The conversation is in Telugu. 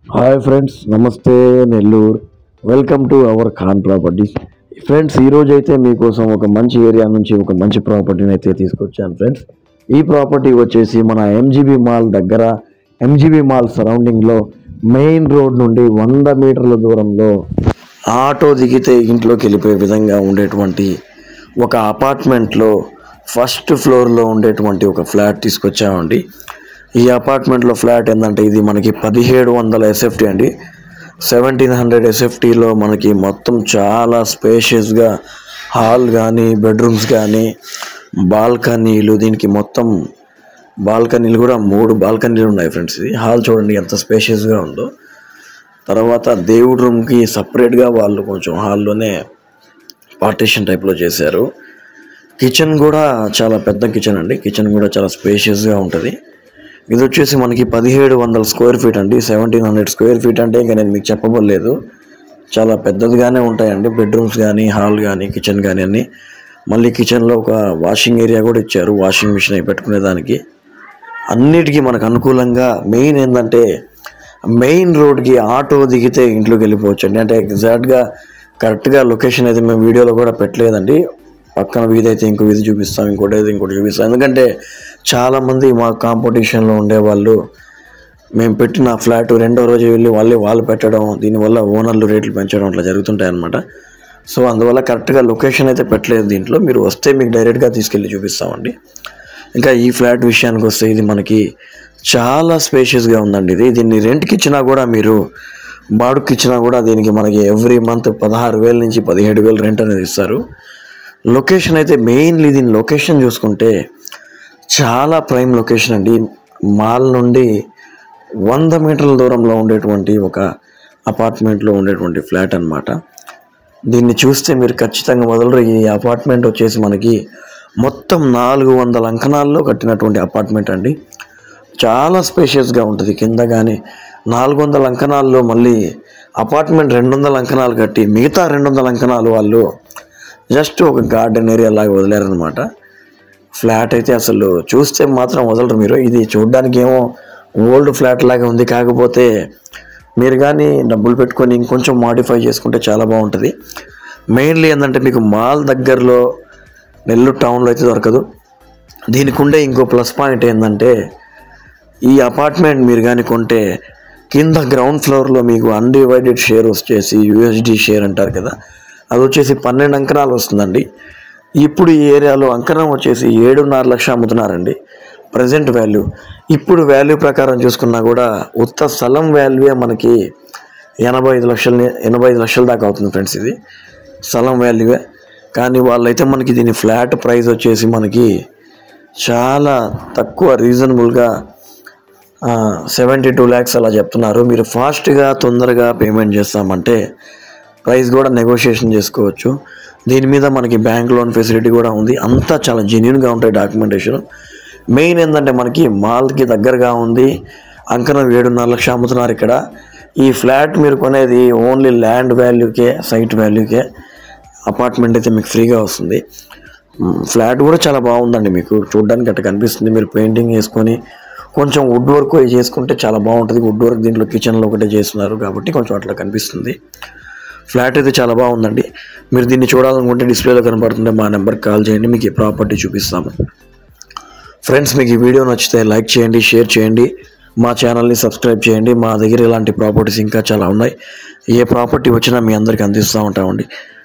హాయ్ ఫ్రెండ్స్, నమస్తే Nellore. Welcome to our Khan properties. Friends, ఈరోజు అయితే మీకోసం ఒక మంచి ఏరియా నుంచి ఒక మంచి ప్రాపర్టీని అయితే తీసుకొచ్చాను ఫ్రెండ్స్. ఈ ప్రాపర్టీ వచ్చేసి మన ఎంజీబీ మాల్ దగ్గర, ఎంజీబీ మాల్ సరౌండింగ్లో మెయిన్ రోడ్ నుండి 100 మీటర్ల దూరంలో ఆటో దిగితే ఇంట్లోకి వెళ్ళిపోయే విధంగా ఉండేటువంటి ఒక అపార్ట్మెంట్లో ఫస్ట్ ఫ్లోర్లో ఉండేటువంటి ఒక ఫ్లాట్ తీసుకొచ్చామండి. ఈ అపార్ట్మెంట్లో ఫ్లాట్ ఏంటంటే ఇది మనకి 1700 ఎస్ఎఫ్టీ అండి. 1700 ఎస్ఎఫ్టీలో మనకి మొత్తం చాలా స్పేషియస్గా హాల్ కానీ, బెడ్రూమ్స్ కానీ, బాల్కనీలు, దీనికి మొత్తం బాల్కనీలు కూడా 3 బాల్కనీలు ఉన్నాయి ఫ్రెండ్స్. ఇది హాల్ చూడండి ఎంత స్పేషియస్గా ఉందో. తర్వాత దేవుడి రూమ్కి సపరేట్గా వాళ్ళు కొంచెం హాల్లోనే పార్టీషన్ టైప్లో చేశారు. కిచెన్ కూడా చాలా పెద్ద కిచెన్ అండి. కిచెన్ కూడా చాలా స్పేషియస్గా ఉంటుంది. ఇది వచ్చేసి మనకి 1700 స్క్వేర్ ఫీట్ అండి. 1700 స్క్వేర్ ఫీట్ అంటే ఇంకా నేను మీకు చెప్పబోలేదు, చాలా పెద్దదిగానే ఉంటాయండి. బెడ్రూమ్స్ కానీ, హాల్ కానీ, కిచెన్ కానీ అన్నీ. మళ్ళీ కిచెన్లో ఒక వాషింగ్ ఏరియా కూడా ఇచ్చారు, వాషింగ్ మిషన్ అవి పెట్టుకునేదానికి. అన్నిటికీ మనకు అనుకూలంగా మెయిన్ ఏంటంటే మెయిన్ రోడ్కి ఆటో దిగితే ఇంట్లోకి వెళ్ళిపోవచ్చు అండి. అంటే ఎగ్జాక్ట్గా కరెక్ట్గా లొకేషన్ అయితే మేము వీడియోలో కూడా పెట్టలేదండి. పక్కన వీధి అయితే ఇంకో వీధి చూపిస్తాం, ఇంకోటి అయితే ఇంకోటి చూపిస్తాం. ఎందుకంటే చాలామంది మా కాంపిటీషన్లో ఉండేవాళ్ళు మేము పెట్టిన ఫ్లాట్ రెండో రోజు వెళ్ళి వాళ్ళు పెట్టడం, దీనివల్ల ఓనర్లు రేట్లు పెంచడం అట్లా జరుగుతుంటాయి అన్నమాట. సో అందువల్ల కరెక్ట్గా లొకేషన్ అయితే పెట్టలేదు దీంట్లో. మీరు వస్తే మీకు డైరెక్ట్గా తీసుకెళ్ళి చూపిస్తామండి. ఇంకా ఈ ఫ్లాట్ విషయానికి వస్తే ఇది మనకి చాలా స్పేషియస్గా ఉందండి. దీన్ని రెంట్కి ఇచ్చినా కూడా, మీరు బాడుకి ఇచ్చినా కూడా దీనికి మనకి ఎవ్రీ మంత్ 16,000 నుంచి 17,000 రెంట్ అనేది ఇస్తారు. లొకేషన్ అయితే మెయిన్లీ దీని లొకేషన్ చూసుకుంటే చాలా ప్రైమ్ లొకేషన్ అండి. మాల్ నుండి 100 మీటర్ల దూరంలో ఉండేటువంటి ఒక అపార్ట్మెంట్లో ఉండేటువంటి ఫ్లాట్ అన్నమాట. దీన్ని చూస్తే మీరు ఖచ్చితంగా వదలరు. ఈ అపార్ట్మెంట్ వచ్చేసి మనకి మొత్తం 400 అంకణాల్లో కట్టినటువంటి అపార్ట్మెంట్ అండి. చాలా స్పేషియస్గా ఉంటుంది. కింద కానీ 400 అంకణాల్లో మళ్ళీ అపార్ట్మెంట్ 200 అంకణాలు కట్టి, మిగతా 200 అంకణాలు వాళ్ళు జస్ట్ ఒక గార్డెన్ ఏరియా లాగా వదిలేరనమాట. ఫ్లాట్ అయితే అసలు చూస్తే మాత్రం వదలరు మీరు. ఇది చూడడానికి ఏమో ఓల్డ్ ఫ్లాట్ లాగా ఉంది, కాకపోతే మీరు కానీ డబ్బులు పెట్టుకొని ఇంకొంచెం మాడిఫై చేసుకుంటే చాలా బాగుంటుంది. మెయిన్లీ ఏంటంటే మీకు మాల్ దగ్గరలో నెల్లూరు టౌన్లో అయితే దొరకదు. దీనికి ఉండే ఇంకో ప్లస్ పాయింట్ ఏంటంటే ఈ అపార్ట్మెంట్ మీరు కానీ కొంటే కింద గ్రౌండ్ ఫ్లోర్లో మీకు అన్డివైడెడ్ షేర్ వచ్చేసి యూఎస్డి షేర్ అంటారు కదా, అది వచ్చేసి 12 అంకణాలు వస్తుందండి. ఇప్పుడు ఈ ఏరియాలో అంకణం వచ్చేసి 7.5 లక్షలు అమ్ముతున్నారండి ప్రజెంట్ వాల్యూ. ఇప్పుడు వాల్యూ ప్రకారం చూసుకున్నా కూడా ఉత్త స్థలం వాల్యూ మనకి 85 లక్షల దాకా అవుతుంది ఫ్రెండ్స్. ఇది స్థలం వాల్యూవే. కానీ వాళ్ళైతే మనకి దీని ఫ్లాట్ ప్రైస్ వచ్చేసి మనకి చాలా తక్కువ, రీజనబుల్గా 72 lakhs అలా చెప్తున్నారు. మీరు ఫాస్ట్గా తొందరగా పేమెంట్ చేస్తామంటే ప్రైస్ కూడా నెగోషియేషన్ చేసుకోవచ్చు. దీని మీద మనకి బ్యాంక్ లోన్ ఫెసిలిటీ కూడా ఉంది. అంతా చాలా జెన్యూన్గా ఉంటాయి డాక్యుమెంటేషన్. మెయిన్ ఏంటంటే మనకి మాల్కి దగ్గరగా ఉంది. అంకణం 7.5 లక్షలు అమ్ముతున్నారు ఇక్కడ. ఈ ఫ్లాట్ మీరు కొనేది ఓన్లీ ల్యాండ్ వాల్యూకే, సైట్ వాల్యూకే. అపార్ట్మెంట్ అయితే మీకు ఫ్రీగా వస్తుంది. ఫ్లాట్ కూడా చాలా బాగుందండి. మీకు చూడడానికి అట్లా కనిపిస్తుంది. మీరు పెయింటింగ్ వేసుకొని కొంచెం వుడ్ వర్క్ చేసుకుంటే చాలా బాగుంటుంది. వుడ్ వర్క్ దీంట్లో కిచెన్లో ఒకటే చేస్తున్నారు కాబట్టి కొంచెం అట్లా కనిపిస్తుంది. ఫ్లాట్ అయితే చాలా బాగుందండి. మీరు దీన్ని చూడాలనుకుంటే డిస్ప్లేలో కనబడుతుంటే మా నెంబర్కి కాల్ చేయండి, మీకు ఈ ప్రాపర్టీ చూపిస్తాము. ఫ్రెండ్స్, మీకు ఈ వీడియో నచ్చితే లైక్ చేయండి, షేర్ చేయండి, మా ఛానల్ని సబ్స్క్రైబ్ చేయండి. మా దగ్గర ఇలాంటి ప్రాపర్టీస్ ఇంకా చాలా ఉన్నాయి. ఏ ప్రాపర్టీ వచ్చినా మీ అందరికీ అందిస్తూ ఉంటామండి.